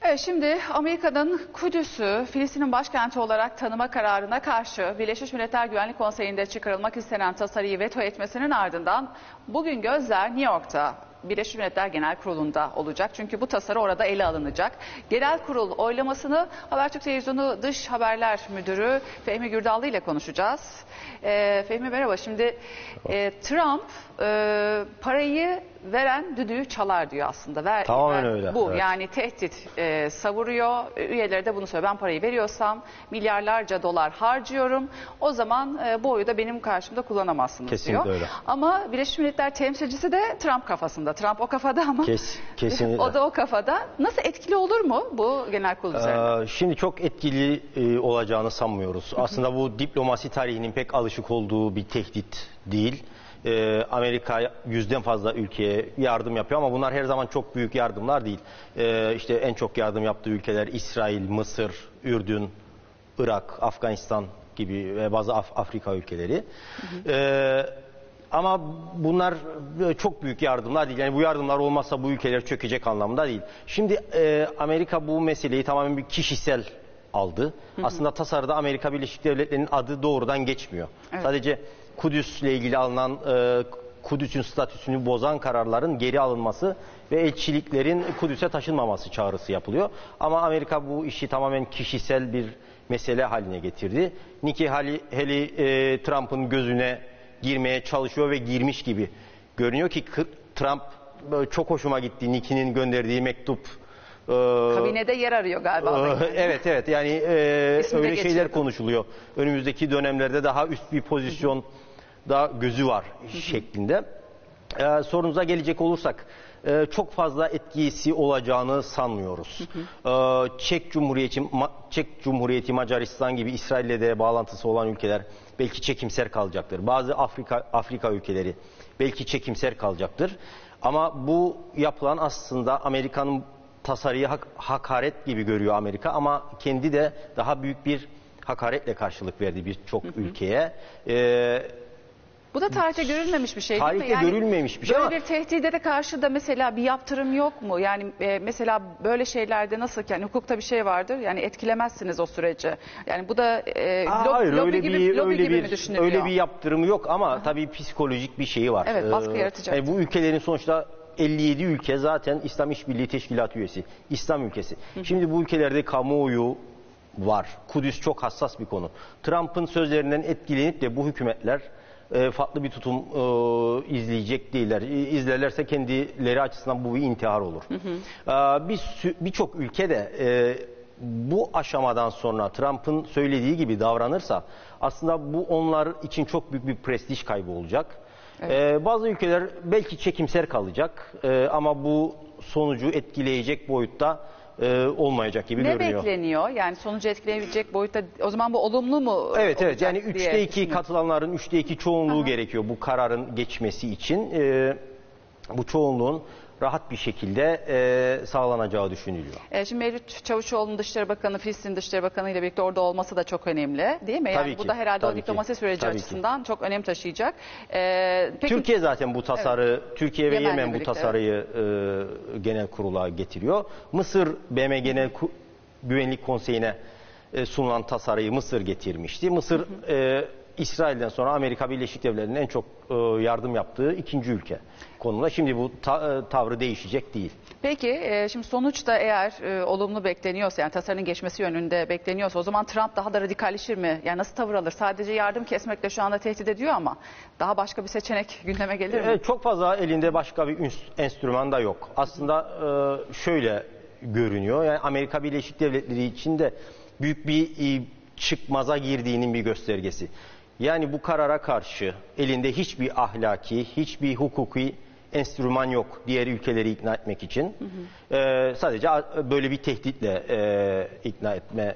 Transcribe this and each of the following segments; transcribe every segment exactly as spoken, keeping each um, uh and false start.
Evet, şimdi Amerika'nın Kudüs'ü Filistin'in başkenti olarak tanıma kararına karşı Birleşmiş Milletler Güvenlik Konseyi'nde çıkarılmak istenen tasarıyı veto etmesinin ardından bugün gözler New York'ta Birleşmiş Milletler Genel Kurulu'nda olacak. Çünkü bu tasarı orada ele alınacak. Genel Kurul oylamasını Habertürk Televizyonu Dış Haberler Müdürü Fehmi Gürdallı ile konuşacağız. E, Fehmi merhaba. Şimdi e, Trump e, parayı veren düdüğü çalar diyor aslında. Ver, Tamamen ver, öyle. Bu evet. yani tehdit e, savuruyor. Üyeleri de bunu söylüyor. Ben parayı veriyorsam milyarlarca dolar harcıyorum. O zaman e, bu oyu da benim karşımda kullanamazsınız Kesinlikle diyor. öyle. Ama Birleşmiş Milletler temsilcisi de Trump kafasında. Trump o kafada ama Kes, kesinlikle. o da o kafada. Nasıl etkili olur mu bu genel kurul üzerinde? Ee, şimdi çok etkili e, olacağını sanmıyoruz. Aslında bu diplomasi tarihinin pek alışık olduğu bir tehdit değil. Ee, Amerika yüzden fazla ülkeye yardım yapıyor ama bunlar her zaman çok büyük yardımlar değil. Ee, işte en çok yardım yaptığı ülkeler İsrail, Mısır, Ürdün, Irak, Afganistan gibi ve bazı Af Afrika ülkeleri. Hı hı. Ee, Ama bunlar çok büyük yardımlar değil. Yani bu yardımlar olmazsa bu ülkeler çökecek anlamda değil. Şimdi e, Amerika bu meseleyi tamamen bir kişisel aldı. Hı hı. Aslında tasarıda Amerika Birleşik Devletleri'nin adı doğrudan geçmiyor. Evet. Sadece Kudüs'le ilgili alınan e, Kudüs'ün statüsünü bozan kararların geri alınması ve elçiliklerin Kudüs'e taşınmaması çağrısı yapılıyor. Ama Amerika bu işi tamamen kişisel bir mesele haline getirdi. Nikki Haley, Haley e, Trump'ın gözüne girmeye çalışıyor ve girmiş gibi görünüyor ki Trump çok hoşuma gitti. Nikki'nin gönderdiği mektup. E, Kabinede yer arıyor galiba. E, evet evet yani e, öyle şeyler konuşuluyor. Önümüzdeki dönemlerde daha üst bir pozisyon da gözü var şeklinde. E, sorunuza gelecek olursak e, çok fazla etkisi olacağını sanmıyoruz. Hı hı. E, Çek Cumhuriyeti, Ma, Çek Cumhuriyeti, Macaristan gibi İsrail'le de bağlantısı olan ülkeler belki çekimser kalacaktır. Bazı Afrika Afrika ülkeleri belki çekimser kalacaktır. Ama bu yapılan aslında Amerika'nın tasarıyı hak, hakaret gibi görüyor Amerika ama kendi de daha büyük bir hakaretle karşılık verdi birçok ülkeye. Ee, Bu da tarihte görülmemiş bir şey tarihte değil mi? Yani görülmemiş bir şey böyle ama bir tehdide de karşı da mesela bir yaptırım yok mu? Yani e, mesela böyle şeylerde nasıl ki yani hukukta bir şey vardır. Yani etkilemezsiniz o süreci. Yani bu da e, Aa, lob, hayır, lobi öyle gibi, bir, lobi öyle gibi bir, mi düşünülüyor? Öyle bir yaptırımı yok ama Aha. tabii psikolojik bir şeyi var. Evet, baskı ee, yaratacak. Yani bu ülkelerin sonuçta elli yedi ülke zaten İslam İşbirliği Teşkilatı üyesi. İslam ülkesi. Hı hı. Şimdi bu ülkelerde kamuoyu var. Kudüs çok hassas bir konu. Trump'ın sözlerinden etkilenip de bu hükümetler e, farklı bir tutum e, izleyecek değiller. E, izlerlerse kendileri açısından bu bir intihar olur. Hı hı. E, bir birçok ülkede e, bu aşamadan sonra Trump'ın söylediği gibi davranırsa aslında bu onlar için çok büyük bir prestij kaybı olacak. Evet. Ee, bazı ülkeler belki çekimser kalacak ee, ama bu sonucu etkileyecek boyutta e, olmayacak gibi ne görünüyor. Ne bekleniyor? Yani sonucu etkileyebilecek boyutta o zaman bu olumlu mu? Evet evet yani üçte iki katılanların üçte iki çoğunluğu Aha. gerekiyor bu kararın geçmesi için. Ee, bu çoğunluğun rahat bir şekilde e, sağlanacağı düşünülüyor. E, şimdi Mevlüt Çavuşoğlu'nun Dışişleri Bakanı, Filistin Dışişleri Bakanı ile birlikte orada olması da çok önemli değil mi? Yani tabii bu ki, da herhalde o diplomasi ki, süreci açısından ki. çok önem taşıyacak. E, peki, Türkiye zaten bu tasarı, evet. Türkiye ve Yemen'le Yemen birlikte, bu tasarıyı evet. e, genel kurula getiriyor. Mısır B M Genel Güvenlik Konseyi'ne e, sunulan tasarıyı Mısır getirmişti. Mısır hı hı. E, İsrail'den sonra Amerika Birleşik Devletleri'nin en çok e, yardım yaptığı ikinci ülke konumunda. Şimdi bu ta, e, tavrı değişecek değil. Peki e, şimdi sonuçta eğer e, olumlu bekleniyorsa yani tasarının geçmesi yönünde bekleniyorsa o zaman Trump daha da radikalleşir mi? Yani nasıl tavır alır? Sadece yardım kesmekle şu anda tehdit ediyor ama daha başka bir seçenek gündeme gelir mi? E, çok fazla elinde başka bir enstrüman da yok. Aslında e, şöyle görünüyor. Yani Amerika Birleşik Devletleri için de büyük bir e, çıkmaza girdiğinin bir göstergesi. Yani bu karara karşı elinde hiçbir ahlaki, hiçbir hukuki enstrüman yok diğer ülkeleri ikna etmek için. Hı hı. Ee, sadece böyle bir tehditle e, ikna etme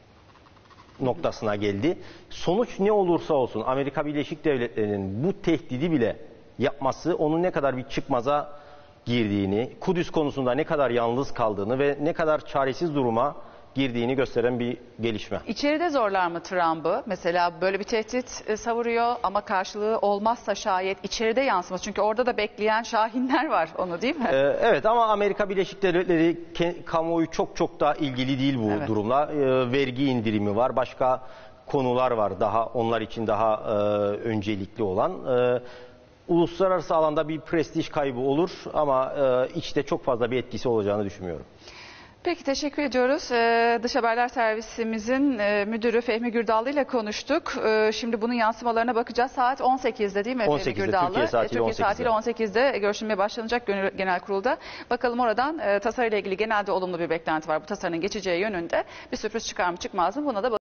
noktasına geldi. Sonuç ne olursa olsun Amerika Birleşik Devletleri'nin bu tehdidi bile yapması onun ne kadar bir çıkmaza girdiğini, Kudüs konusunda ne kadar yalnız kaldığını ve ne kadar çaresiz duruma girdiğini gösteren bir gelişme. İçeride zorlar mı Trump'ı? Mesela böyle bir tehdit e, savuruyor ama karşılığı olmazsa şayet içeride yansımaz. Çünkü orada da bekleyen şahinler var onu, değil mi? Ee, evet ama Amerika Birleşik Devletleri ke- kamuoyu çok çok da ilgili değil bu Evet. durumla. Ee, vergi indirimi var, başka konular var daha onlar için daha e, öncelikli olan. Ee, uluslararası alanda bir prestij kaybı olur ama e, içte çok fazla bir etkisi olacağını düşünmüyorum. Peki, teşekkür ediyoruz. Ee, Dış Haberler Servisimizin e, müdürü Fehmi Gürdallı ile konuştuk. Ee, şimdi bunun yansımalarına bakacağız. Saat on sekizde değil mi on Fehmi sekizde, Gürdallı? Türkiye saatiyle E, Türkiye on sekizde. saatiyle on sekizde görüşülmeye başlanacak gönül- genel kurulda. Bakalım oradan e, tasarıyla ilgili genelde olumlu bir beklenti var. Bu tasarının geçeceği yönünde bir sürpriz çıkar mı çıkmaz mı? Buna da